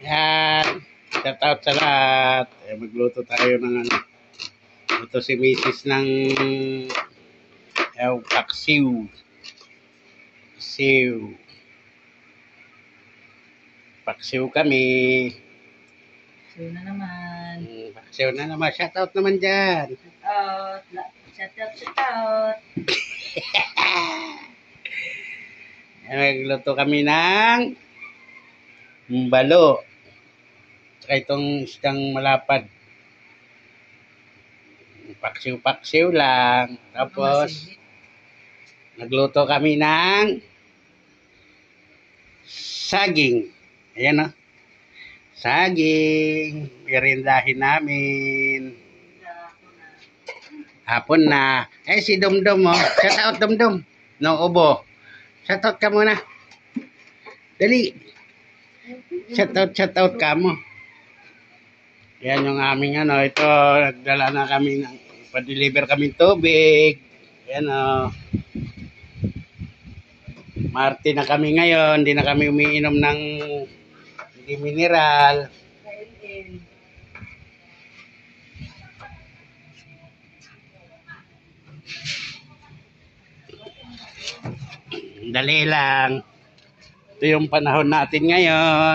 Yan. Shout out sa lahat. Magluto tayo ng ano. Ito si Mrs. ng paksiw. Paksiw kami. Paksiw na naman. Paksiw na naman. Shout out naman dyan. Shout out. Nagluto kami ng balo. Tsaka itong isdang malapad. Paksiw-paksiw lang. Tapos, nagluto kami ng saging. Ayan o. Saging. Merindahin namin. Hapon na. Si Dumdum o. Shout out Dumdum. No, ubo. Shout out ka muna. Dali. Shout out ka mo. Yan yung aming ano. Ito, nagdala na kami ng pa-deliver kami tubig. Yan o. Marte na kami ngayon. Hindi na kami umiinom ng hindi mineral. Dali lang. Ito yung panahon natin ngayon.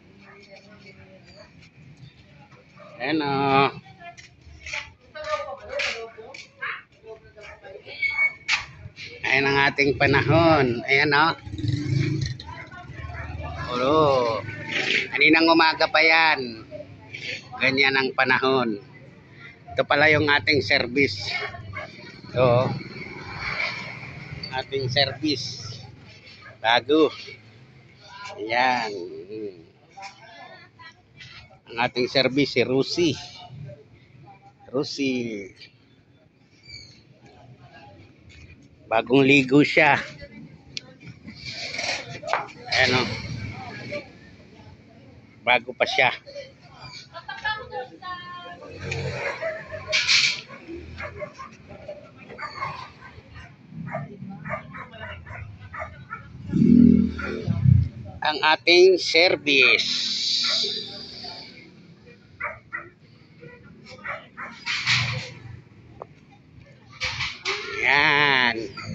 Ayan o. Ayan ang ating panahon. Ayan o. Kaninang umaga pa yan. Ganyan ang panahon. Ito pala yung ating service. Ito. Ating service. Bago. Ayan. Ang ating service si Rusi. Bagong ligo siya. Ayan o. Bago pa siya. Ang ating service. Yan.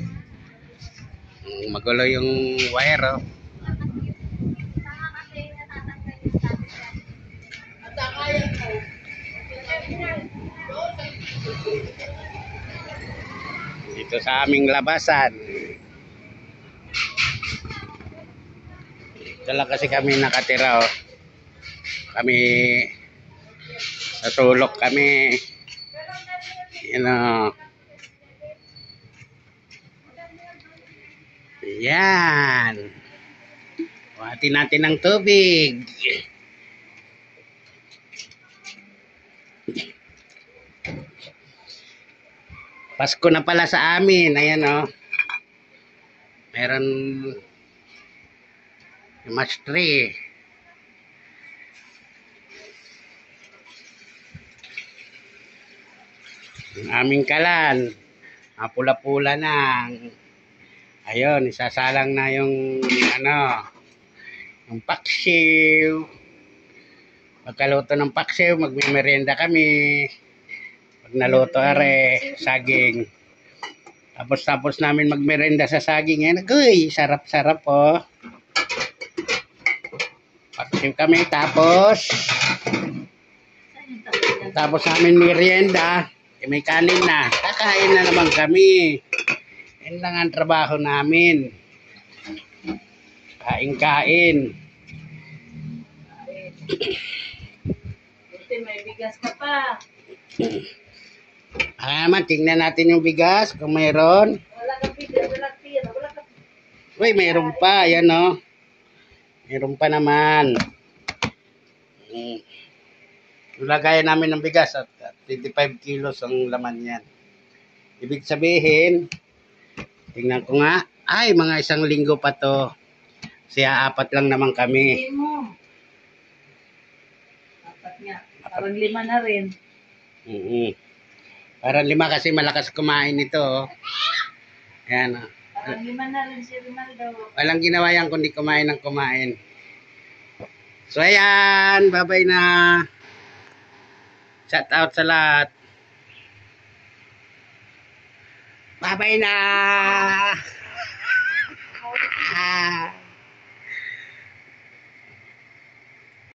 Magulo yung wire, oh. Dito sa aming labasan. Dala kasi kami nakatira, oh. Kami sa sulok kami. Yan, oh. Yan. Buhatin natin ng tubig. Pasko na pala sa amin. Ayan o. Meron March 3. Ang aming kalan. Pula-pula na. Ayun, isasalang na yung yung paksiw. Pagkaluto ng paksiw, magmimerienda kami. Pag naluto saging. Tapos namin magmerienda sa saging. Yan, uy, sarap-sarap po. Paksiw kami, tapos namin merienda. May kanin na. Kakain na naman kami. Yan lang ang trabaho namin. Kain-kain. May bigas ka pa. Naman, tingnan natin yung bigas kung mayroon. Wala kang bigas, wala ka. Uy, mayroon pa. Yan o. Mayroon pa naman. Lagayan namin ng bigas at 25 kilos ang laman yan. Ibig sabihin, tingnan ko nga, ay mga 1 linggo pa to. Siya 4 lang naman kami. Hindi mo. 4 nga. Parang 5 na rin. Parang 5 kasi malakas kumain ito. Oh. Ayan. Oh. Parang 5 na rin si Ronaldo. Walang ginawa yan kundi kumain ng kumain. So ayan, bye-bye na. Shout out sa lahat. Bye-bye na.